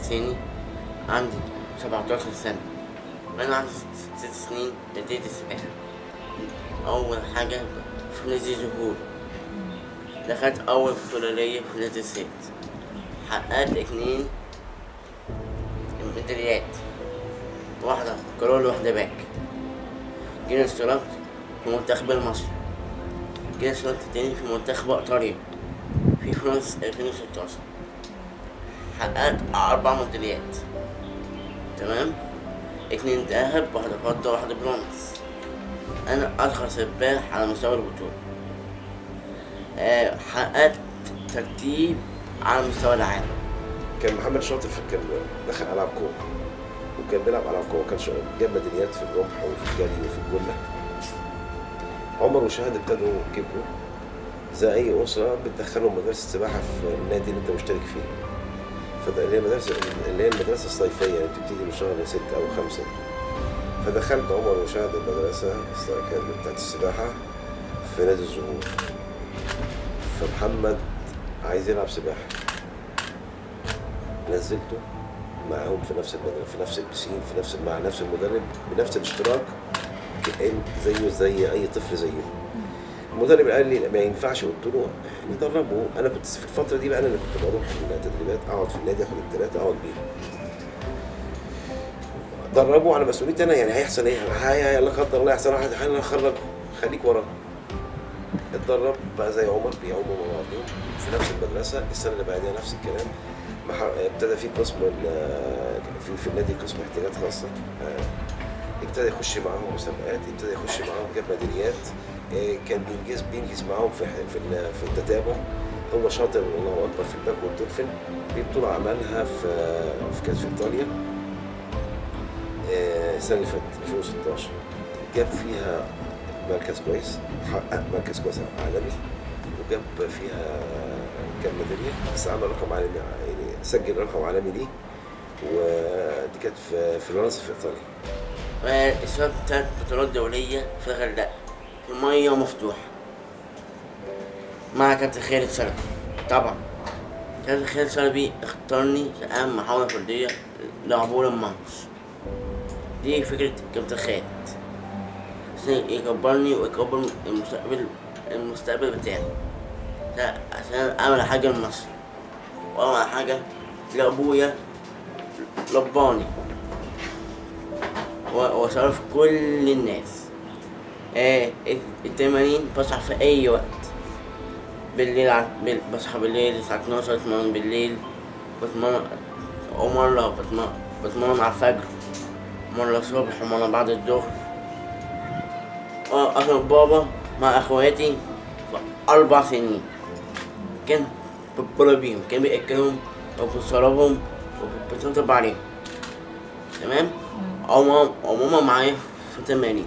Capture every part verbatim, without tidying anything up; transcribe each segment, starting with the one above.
سني عندي سبعتاشر سنة، وأنا عندي ست سنين ابتديت السباحة. أول حاجة في نادي زهور، دخلت أول بطولة ليا في نادي الصيد، حققت اتنين ميداليات، واحدة كرول وواحدة باك. جينا اشتركت في المنتخب المصري، جينا اشتركت تاني في منتخب إيطاليا في فرنسا ألفين وستاشر، حققت أربع ميداليات، تمام؟ اتنين دهب، واحدة فضة، واحدة برونز. أنا أشهر سباح على مستوى البطولة. أه حققت ترتيب على مستوى العالم. كان محمد شاطر في كان دخل ألعاب كورة، وكان بيلعب ألعاب كورة، كان جاب ميداليات في الرمح وفي الجري وفي الجلة. عمر وشهد ابتدوا كبروا زي أي أسرة، بتدخلهم مدرسة سباحة في النادي اللي أنت مشترك فيه. فده اللي هي المدرسة اللي هي المدرسة الصيفية اللي بتبتدي من شهر ستة أو خمسة. فدخلت عمر وشهد المدرسة كانت بتاعت السباحة في نادي الزهور. فمحمد عايز يلعب سباحة، نزلته معاهم في نفس المدرسة في نفس البسين في نفس مع نفس المدرب بنفس الاشتراك، كأن زيه زي أي طفل زيه. المدرب قال لي ما ينفعش، قلت له ندربه. أنا كنت في الفترة دي بقى أنا اللي كنت بروح التدريبات، أقعد في النادي آخد الثلاثة أقعد بيهم. دربه على مسؤوليتي أنا، يعني هيحصل إيه؟ هي لا قدر الله يحصل واحد حاجة أخرجه، خليك وراه. اتدرب بقى زي عمر، بيعوموا مع بعضهم في نفس المدرسة. السنة اللي بعدها نفس الكلام، ابتدى في قسم في في النادي قسم احتياجات خاصة، ابتدى يخش معاهم مسابقات، ابتدى يخش معاهم جاب ميداليات، كان بينجز بينجز معاهم في في في التتابع. هو شاطر الله اكبر في الباك والدولفين. دي بطولة عملها في في كانت في ايطاليا السنة اللي فاتت ألفين وستاشر، جاب فيها مركز كويس، حقق مركز كويس عالمي، وجاب فيها كام ميدالية، بس عمل رقم عالمي، يعني سجل رقم عالمي ليه. ودي كانت في فلورنس في ايطاليا. اشتركت تلات بطولات دولية في الغردقة في مية مفتوحة مع كابتن خالد شلبي. طبعا كابتن خالد شلبي اختارني كأهم محاولة فردية لعبور المانش. دي فكرة كابتن خالد عشان يكبرني ويكبر المستقبل المستقبل بتاعي، عشان أعمل حاجة لمصر وأعمل حاجة لأبويا رباني وشرف كل الناس. آه التمارين بصحى في أي وقت، بالليل ع... بال... بصحى بالليل الساعة اتناشر اتمرن بالليل، بتمرن ومرة بتمرن بتمرن على الفجر، مرة الصبح ومرة بعد الظهر. اه أنا بابا مع أخواتي في أربع سنين كان بربيهم، كان بيأكلهم وبشربهم وبتطبطب عليهم، تمام؟ أو ماما أو ماما معايا في التمارين.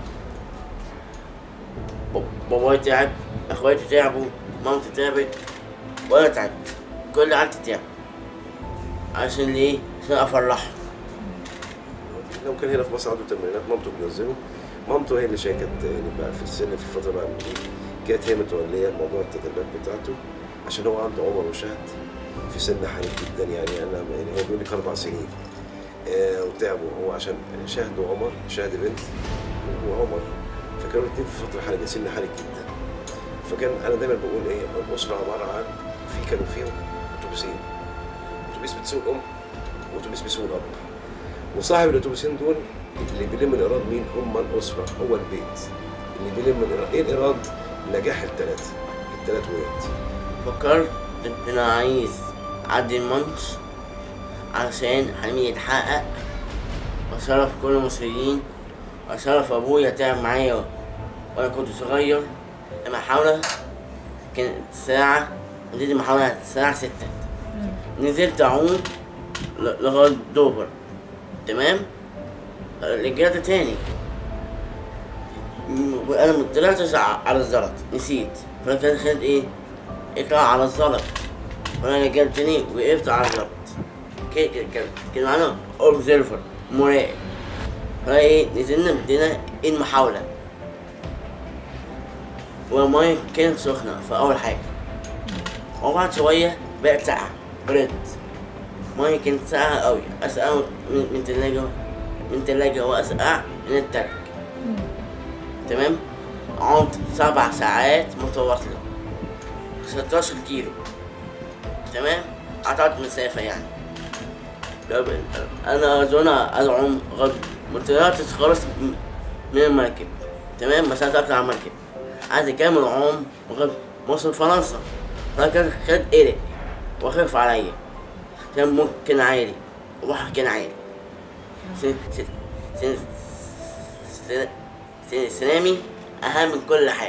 بابايا تعب، اخواتي تعبوا، مامتي تعبت، وانا تعبت، كل عيلتي تعب. عشان ليه؟ عشان افرحهم. لو كان هنا في مصر عنده تمرينات مامته بتنزله، مامته هي اللي شاركت يعني بقى في السن في الفتره بقى من كانت هي متوليه موضوع التدريبات بتاعته، عشان هو عنده عمر وشهد في سن حريق جدا. يعني انا يعني هو بيقول لك اربع سنين آه وتعبوا، هو عشان شهد وعمر، شهد بنت وعمر، فكانوا الاثنين في فتره حرجه، سن حرج جدا. فكان انا دايما بقول ايه، الاسره عباره عن في كانوا فيهم اتوبيسين، اتوبيس بتسوق الام واتوبيس بيسوق الاب، وصاحب الاتوبيسين دول اللي بيلم الايراد مين؟ هم الاسره، هو البيت اللي بيلم الايراد. ايه الايراد؟ نجاح الثلاثه الثلاث ولاد. فكرت ان انا عايز اعدي المانش عشان حلمي يتحقق وشرف كل المصريين وشرف ابويا تعب معايا وانا كنت صغير. المحاولة كانت ساعة، نزلت المحاولة الساعة ستة، نزلت اعوم لغاية دوبر، تمام؟ رجعت تاني وانا مطلعتش على الزلط، نسيت. فكان خد ايه؟ اطلع على الزلط، وانا رجعت تاني وقفت على الزلط. كان كان معانا اوبزرفر مراقب. فايه نزلنا بدينا المحاولة والمية كانت سخنة في أول حاجة، وبعد شوية بقت ساقعة برد. مية كانت ساقعة أوي، أسقع من من تلاجة من تلاجة وأسقع من التلج. تمام. عمت سبع ساعات متواصلة، ستاشر كيلو. تمام. قطعت مسافة يعني. طب أنا أظن أزعم غلط، ما طلعتش خالص من المركب. تمام. بس أنا أطلع المركب عايز أكمل عوم لغاية مصر فرنسا، لكن خد قلق وخاف عليا. كان ممكن عالي وبحر كان عالي. سن سن سن سن سن سلامي أهم من كل حاجة.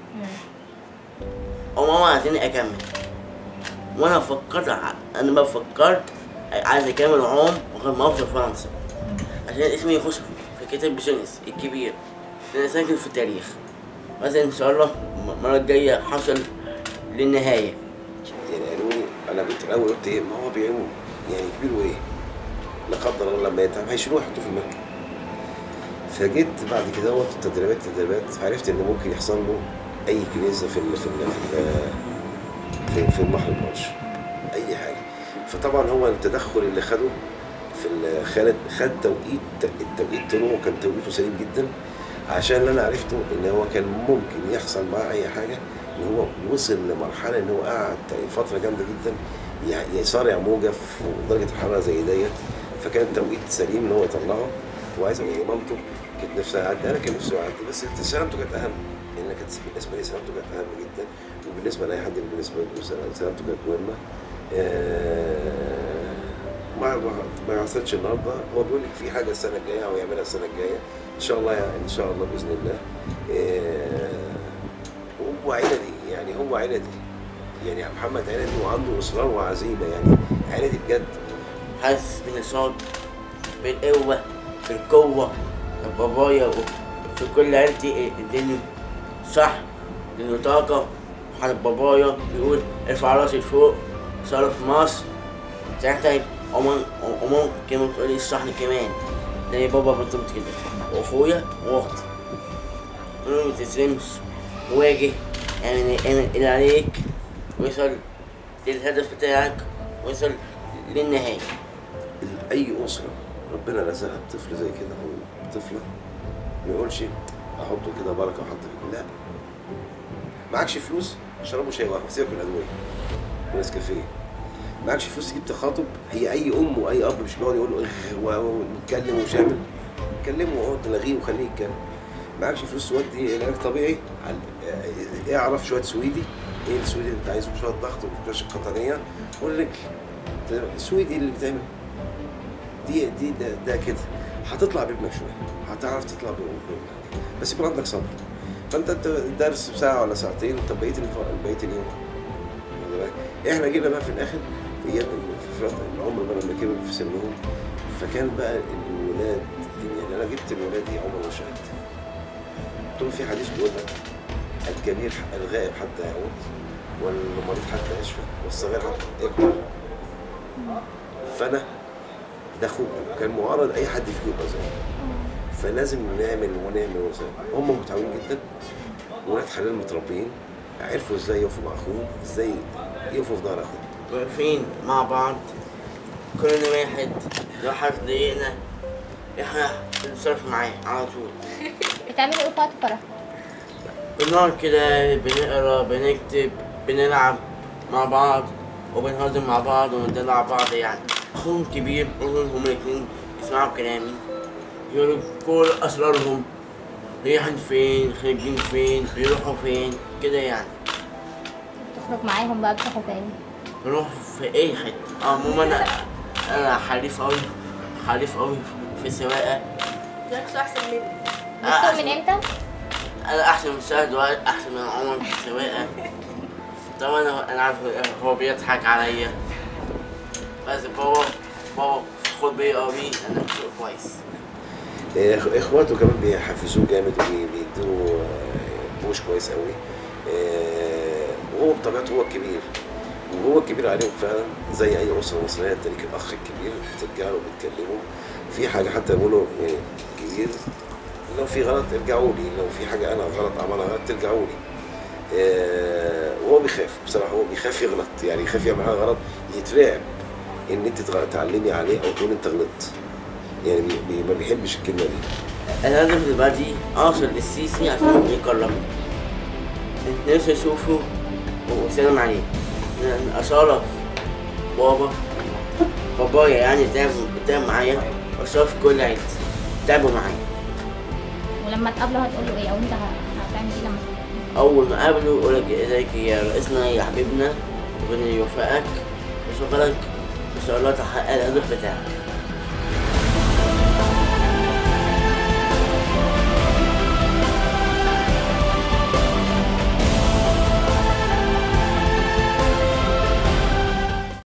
وماما عايزيني أكمل، وأنا فكرت ع- أنا ما فكرت عايز أكمل عوم لغاية ما أوصل فرنسا، عشان اسمي يخش في كتاب بيزنس الكبير، عشان أسجل في التاريخ. بس إن شاء الله المرة الجاية حصل للنهاية. يعني قالوا لي انا كنت الاول قلت ايه، ما هو بيعوم يعني كبير وايه، لا قدر الله لما يتعب هيشيلوه يحطوه في المركب. فجيت بعد كده وقت التدريبات تدريبات عرفت ان ممكن يحصل له اي كريزه في ال في ال في ال في, في البحر المتوسط، اي حاجه. فطبعا هو التدخل اللي خده في ال- خد خد توقيت التوقيت طلوعه كان توقيته سليم جدا، عشان اللي انا عرفته ان هو كان ممكن يحصل معاه اي حاجه، ان هو وصل لمرحله ان هو قعد فتره جامده جدا ي- يصارع موجه في درجه الحراره زي ديت. فكان توقيت سليم ان هو يطلعه. وعايز اقول إيه، مامته كانت نفسها يعدي، انا كان نفسي يعدي، بس سلامته كانت اهم، لان كانت بالنسبه لي سلامته كانت اهم جدا، وبالنسبه لاي حد بالنسبه له سلامته كانت مهمه. آه، ما ما ما حصلش النهارده. هو بيقول لك في حاجه السنه الجايه او يعملها السنه الجايه ان شاء الله، يعني ان شاء الله باذن الله. آه، هو عيلتي، يعني هو عيلتي، يعني محمد عيلتي وعنده اصرار وعزيمه، يعني عيلتي بجد. حاسس بنشاط، بالقوة، في القوة، بابايا وفي كل عيلتي اديني صح، اديني طاقة. حد بابايا بيقول ارفع راسي لفوق، صرف مصر. ساعتها ومن- وممكن تقولي الصحن كمان زي بابا بالظبط كده، واخويا واختي. قولوا ما تسلمش، واجه، اعمل اعمل اللي عليك، وصل للهدف بتاعك، وصل للنهاية. اي اسره ربنا رزقها بطفل زي كده او طفله، ما يقولش احطه كده بركه واحط كده، لا. معكش فلوس شربوا شاي واحد، سيبك من الادويه ونسكافيه. معكش فلوس تجيب تخاطب، هي اي ام واي اب مش بيقعد يقول له اخ ويتكلم ومش عامل، كلمه واقعد لغيه وخليه يتكلم. معكش فلوس تودي علاج طبيعي، عل- اعرف شويه سويدي، ايه السويدي اللي انت عايزه، شويه ضغط وكرشه قطنيه والرجل السويدي اللي بتعمل دي دي ده, ده كده هتطلع بابنك شويه، هتعرف تطلع بابنك، بس يكون عندك صبر. فانت انت درس ساعه ولا ساعتين، طب بقيه الف- بقيه اليوم واخد بالك؟ احنا جينا بقى في الاخر في ايام في فترة العمر بقى لما كبر في سنهم، فكان بقى الولاد، يعني انا جبت الولاد دي عمر وشهد. طول في حديث بيقول لك الكبير الغائب حتى يعود، والمريض حتى يشفى، والصغير حتى يكبر. فانا ده اخوك كان معرض اي حد فيكم يبقى زيه، فلازم نعمل ونعمل ونسوي. هم متعاونين جدا، ولاد حلال متربيين، عرفوا ازاي يقفوا مع اخوهم، ازاي يقفوا في ظهر اخوهم. واقفين مع بعض، كل واحد لو حد ضايقنا احنا بنتصرف معاه على طول. بتعملوا ايه في وقت فرح؟ بنقعد كده بنقرا، بنكتب، بنلعب مع بعض، وبنهزر مع بعض وندلع بعض يعني. اخوهم كبير، اخوهم هما الاتنين يسمعوا كلامي، يقولوا كل اسرارهم، رايحين فين، خارجين فين، بيروحوا فين كده يعني. تخرج معاهم بقى بتروحوا فين؟ بنروح في اي حته. عموما انا انا حريف اوي، حريف اوي في السواقه. ركزوا احسن مني. بتسوق من امتى؟ انا احسن من سعد وائل، احسن من عمر في السواقه. طبعا انا أنا عارف هو بيضحك عليا، بس بابا بابا خد بيا قوي، انا بسوق كويس. إخ- اخواته كمان بيحفزوه جامد وبيدوا بوش كويس قوي. آه، وهو بطبيعته هو الكبير، وهو الكبير عليهم فعلا زي اي اسره مصريه. انت ليك الاخ الكبير بترجع له وبتكلمه في حاجه، حتى يقولوا كبير لو في غلط ارجعوا لي، لو في حاجه انا غلط عملها غلط ترجعوا لي. آه، وهو بيخاف بصراحه، هو بيخاف يغلط، يعني يخاف يعمل حاجه غلط يترعب، ان انت تغ- تعلمي عليه او تقول انت غلطت. يعني بي بي ما بيحبش الكلمه دي. لازم دلوقتي اوصل للسيسي عشان يكرمني، نفسي اشوفه واسلم عليه، لأن اشرف بابا بابايا يعني تعب تعب معايا، واشرف كل عيلتي تعبوا معايا. ولما تقابله هتقول له ايه، او انت ه- هتعمل ايه لما تقابله؟ اول ما اقابله اقول لك ازيك يا رئيسنا يا حبيبنا، ربنا يوفقك وشغلك ان شاء الله تحقق الهدف بتاعك.